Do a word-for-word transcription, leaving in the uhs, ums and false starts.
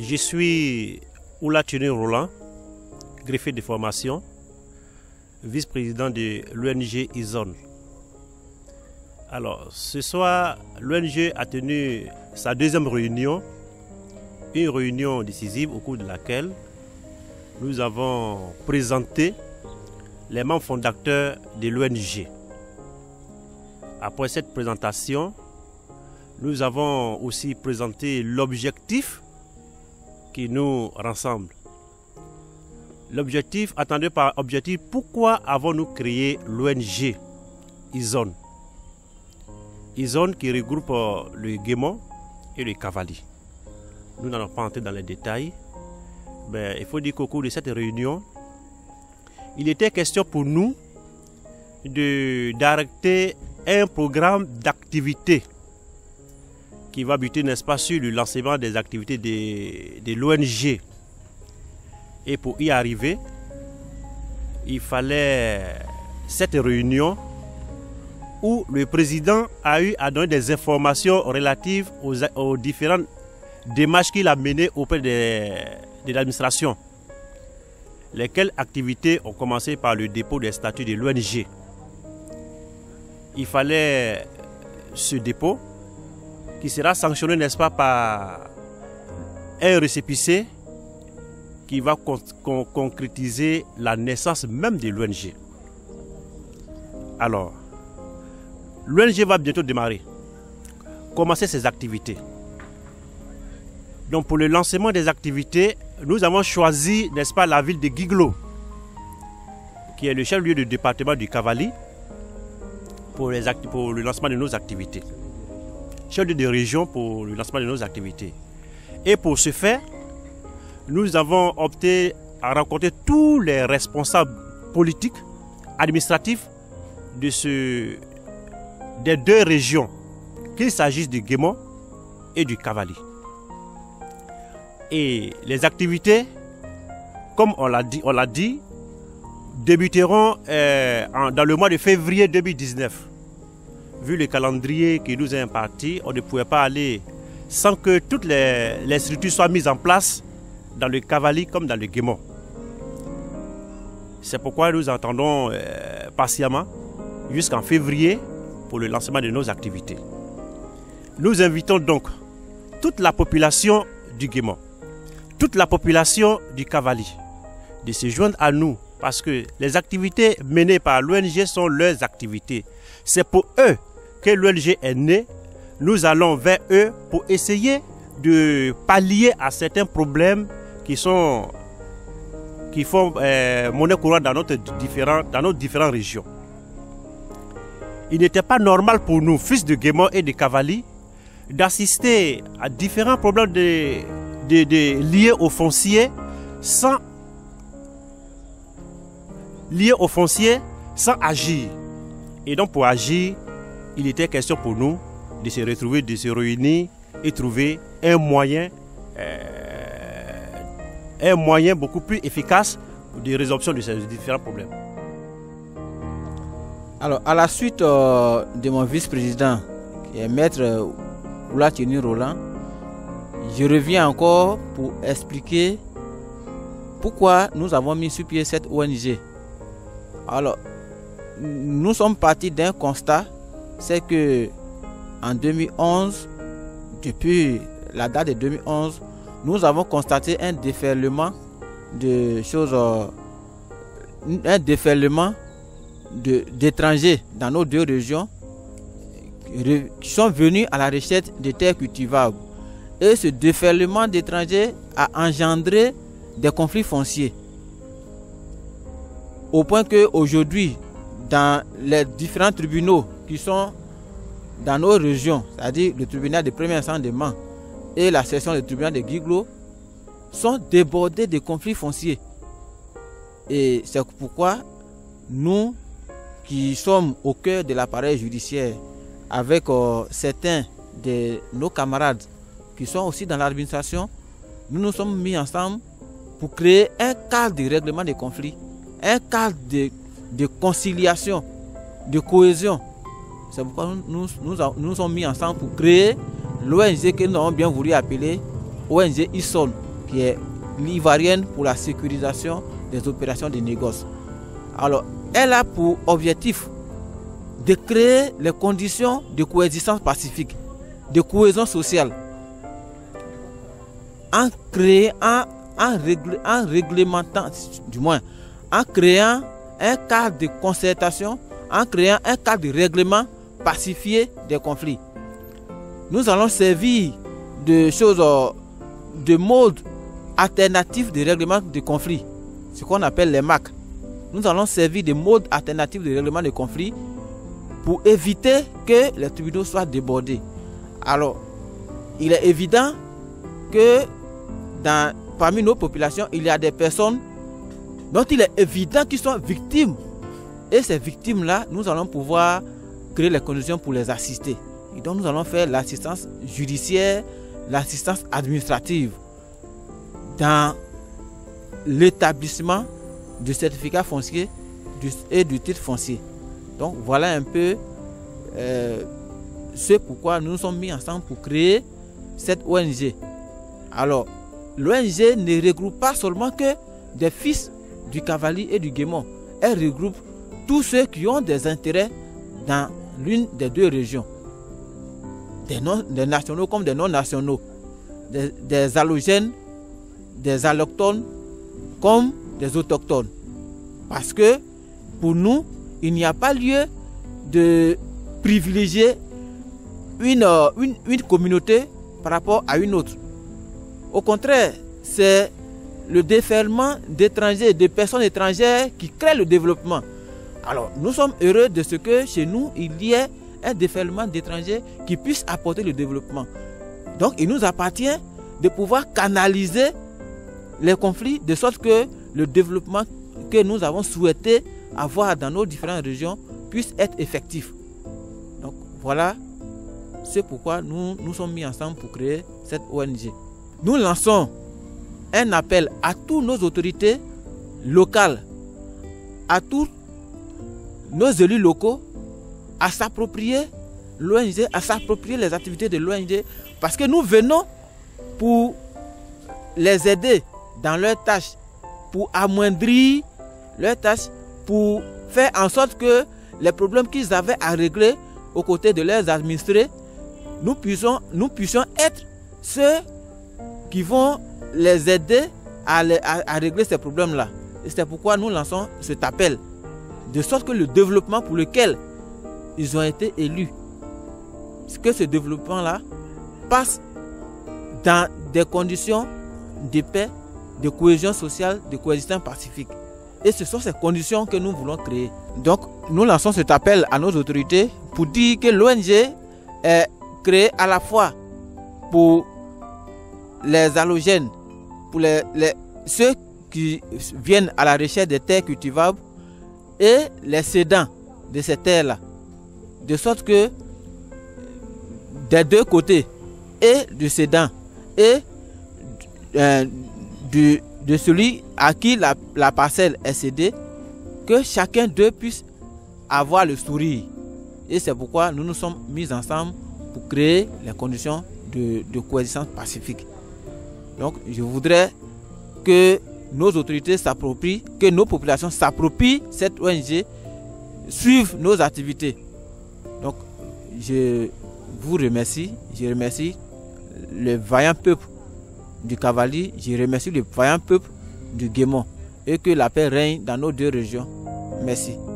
Je suis Oulatini Roland, greffier de formation, vice-président de l'O N G IZON. Alors, ce soir, l'O N G a tenu sa deuxième réunion, une réunion décisive au cours de laquelle nous avons présenté les membres fondateurs de l'O N G. Après cette présentation, nous avons aussi présenté l'objectif qui nous rassemble. L'objectif, attendu par objectif, pourquoi avons-nous créé l'O N G IZON? IZON qui regroupe le Guémon et le Cavali. Nous n'allons pas entrer dans les détails, mais il faut dire qu'au cours de cette réunion, il était question pour nous d'arrêter un programme d'activité qui va buter, n'est-ce pas, sur le lancement des activités de, de l'O N G. Et pour y arriver, il fallait cette réunion où le président a eu à donner des informations relatives aux, aux différentes démarches qu'il a menées auprès de, de l'administration. Lesquelles activités ont commencé par le dépôt des statuts de l'O N G. Il fallait ce dépôt qui sera sanctionné, n'est-ce pas, par un récépissé qui va con con concrétiser la naissance même de l'O N G. Alors, l'O N G va bientôt démarrer, commencer ses activités. Donc pour le lancement des activités, nous avons choisi, n'est-ce pas, la ville de Guiglo, qui est le chef-lieu du département du Cavali, pour, les pour le lancement de nos activités. Chef-lieu de région pour le lancement de nos activités. Et pour ce faire, nous avons opté à rencontrer tous les responsables politiques, administratifs de ce, des deux régions, qu'il s'agisse du Guémon et du Cavali. Et les activités, comme on l'a dit, on l'a dit, débuteront euh, en, dans le mois de février deux mille dix-neuf. Vu le calendrier qui nous est imparti, on ne pouvait pas aller sans que toutes les, les structures soient mises en place dans le Cavali comme dans le Guémon. C'est pourquoi nous attendons euh, patiemment jusqu'en février pour le lancement de nos activités. Nous invitons donc toute la population du Guémon, toute la population du Cavali de se joindre à nous parce que les activités menées par l'O N G sont leurs activités. C'est pour eux que l'O N G est né. Nous allons vers eux pour essayer de pallier à certains problèmes qui sont qui font euh, monnaie courante dans, notre différent, dans nos différentes régions. Il n'était pas normal pour nous, fils de Guémon et de Cavali, d'assister à différents problèmes de, de, de, liés au foncier sans liés au foncier sans agir. Et donc pour agir, il était question pour nous de se retrouver, de se réunir et trouver un moyen, euh, un moyen beaucoup plus efficace de résolution de ces différents problèmes. Alors, à la suite euh, de mon vice-président, qui est maître Oulatini Roland, je reviens encore pour expliquer pourquoi nous avons mis sur pied cette O N G. Alors, nous sommes partis d'un constat, c'est que en deux mille onze, depuis la date de deux mille onze, nous avons constaté un déferlement de choses, euh, un déferlement d'étrangers dans nos deux régions qui sont venus à la recherche de terres cultivables. Et ce déferlement d'étrangers a engendré des conflits fonciers. Au point qu'aujourd'hui, dans les différents tribunaux qui sont dans nos régions, c'est-à-dire le tribunal de premier instance de Mans et la section du tribunal de Guiglo, sont débordés de conflits fonciers. Et c'est pourquoi nous, qui sommes au cœur de l'appareil judiciaire, avec euh, certains de nos camarades qui sont aussi dans l'administration, nous nous sommes mis ensemble pour créer un cadre de règlement des conflits, un cadre de, de conciliation, de cohésion. C'est pourquoi nous nous, nous nous sommes mis ensemble pour créer l'O N G que nous avons bien voulu appeler O N G IZON. qui est l'ivoirienne pour la sécurisation des opérations de négoce. Alors, elle a pour objectif de créer les conditions de coexistence pacifique, de cohésion sociale, en créant, en, en, règle, en réglementant, du moins, en créant un cadre de concertation, en créant un cadre de règlement pacifié des conflits. Nous allons servir de choses, de modes alternatifs de règlement de conflits, ce qu'on appelle les M A C. Nous allons servir de modes alternatifs de règlement de conflits pour éviter que les tribunaux soient débordés. Alors, il est évident que dans, parmi nos populations, il y a des personnes dont il est évident qu'ils sont victimes. Et ces victimes-là, nous allons pouvoir créer les conditions pour les assister. Et donc, nous allons faire l'assistance judiciaire, l'assistance administrative dans l'établissement du certificat foncier et du titre foncier. Donc, voilà un peu euh, ce pourquoi nous nous sommes mis ensemble pour créer cette O N G. Alors, l'O N G ne regroupe pas seulement que des fils du Cavali et du Guémon. Elle regroupe tous ceux qui ont des intérêts dans l'une des deux régions. Des, non, des nationaux comme des non-nationaux. Des, des allogènes, des allochtones comme des autochtones. Parce que pour nous, il n'y a pas lieu de privilégier une, une, une communauté par rapport à une autre. Au contraire, c'est le déferlement d'étrangers, de personnes étrangères qui crée le développement. Alors, nous sommes heureux de ce que chez nous, il y ait un déferlement d'étrangers qui puisse apporter le développement. Donc, il nous appartient de pouvoir canaliser les conflits de sorte que le développement que nous avons souhaité avoir dans nos différentes régions puisse être effectif. Donc, voilà, c'est pourquoi nous nous sommes mis ensemble pour créer cette O N G. Nous lançons un appel à toutes nos autorités locales, à tous nos élus locaux, à s'approprier l'O N G, à s'approprier les activités de l'O N G, parce que nous venons pour les aider dans leurs tâches, pour amoindrir leurs tâches, pour faire en sorte que les problèmes qu'ils avaient à régler aux côtés de leurs administrés, nous puissions, nous puissions être ceux qui vont les aider à, les, à, à régler ces problèmes-là. Et c'est pourquoi nous lançons cet appel, de sorte que le développement pour lequel ils ont été élus, que ce développement-là passe dans des conditions de paix, de cohésion sociale, de coexistence pacifique. Et ce sont ces conditions que nous voulons créer. Donc, nous lançons cet appel à nos autorités pour dire que l'O N G est créée à la fois pour les allogènes, pour les, les, ceux qui viennent à la recherche des terres cultivables et les cédants de ces terres-là. De sorte que des deux côtés, et du cédant et euh, du, de celui à qui la, la parcelle est cédée, que chacun d'eux puisse avoir le sourire. Et c'est pourquoi nous nous sommes mis ensemble pour créer les conditions de, de coexistence pacifique. Donc je voudrais que nos autorités s'approprient, que nos populations s'approprient cette O N G, suivent nos activités. Donc je vous remercie, je remercie le vaillant peuple du Cavali, je remercie le vaillant peuple du Guémon, et que la paix règne dans nos deux régions. Merci.